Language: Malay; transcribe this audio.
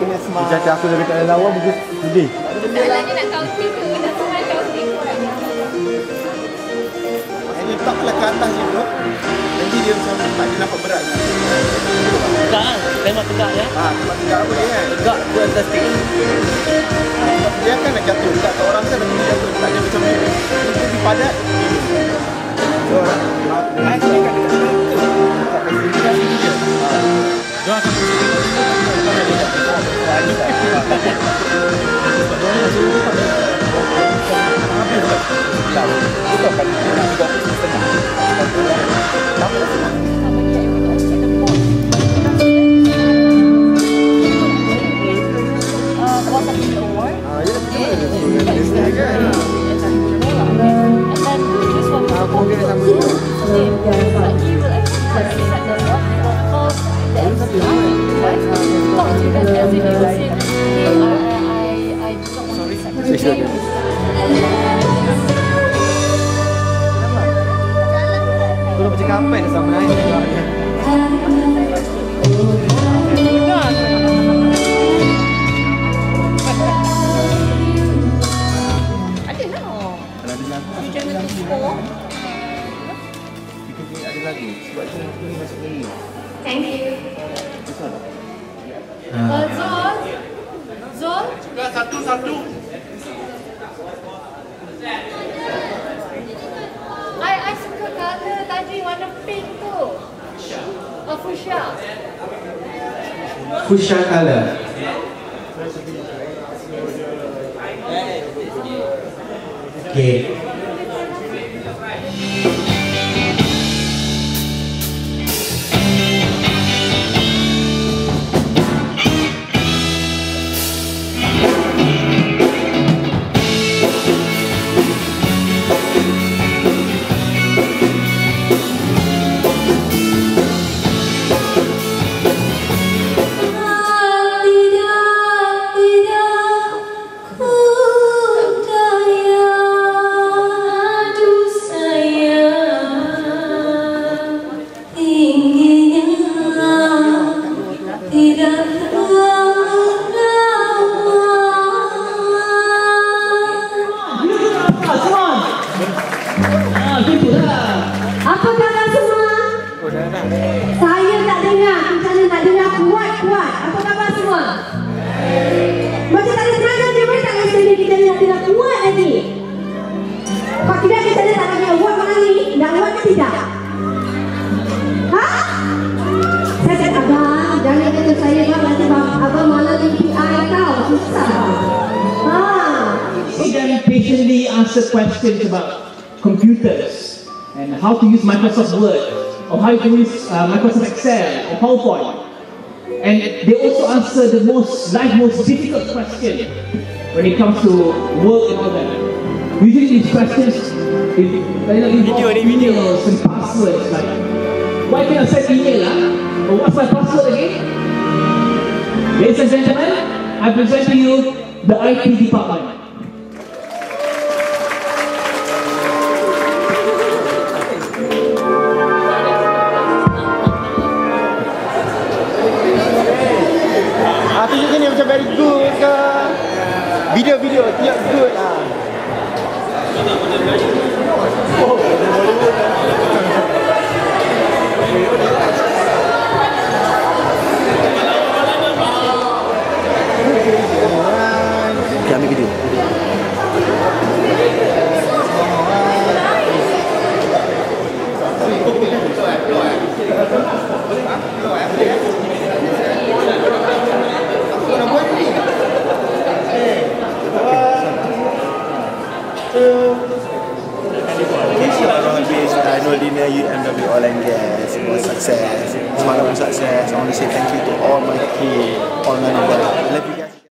kena smart. Dia cakap aku dah dekat lawa mungkin sedih. Masalahnya nak counting tu, nak semua counting. And letaklah ke atas je bro. Nanti dia macam tak dia nampak berat. Tegak kan? Tembak tegak ya? Tembak tegak apa dia kan? Tegak tu atas stick. Dia akan nak jatuh. Tak tahu orang kan nak jatuh. Tak dia macam ni. Dia padat. So, naik ni kan dekat sana. Tak kasi dia sini je. Dia akan Kau macam kapal sama lain. Ada lah. Jangan disco. Ada lagi. Sebab tu ni masuk ni. Thank you. Zul? Juga satu-satu. I suka color tadi warna pink tu. Oh, fuchsia. Fuchsia color. Okay. Apa khabar semua? Saya tak dengar. Macam mana nak dengar kuat-kuat. Apa khabar semua? Macam tak ada tenaga je. Boleh tak kasi kita nak dengar kuat lagi? Kalau tidak kita tak bagi award malam ni. Nak award ke tidak? Ha? Saya cakap abang, jangan kata saya bang. Nanti abang malah di PI tau. Susah. Ha. We can patiently answer questions about computers and how to use Microsoft Word or how to use Microsoft Excel or PowerPoint. And they also answer the most difficult question when it comes to work and all that. Usually these questions involve emails and passwords like, why can I send email? Or what's my password again? Ladies and gentlemen, I present to you the IT department. Tunjukkan ni macam very good ke. Video tiap good lah. Oh, Okay, ambil video. Annual dinner UMW Oil and Gas was success. Semalam was success. I want to say thank you to all my team, all my members. I love you guys.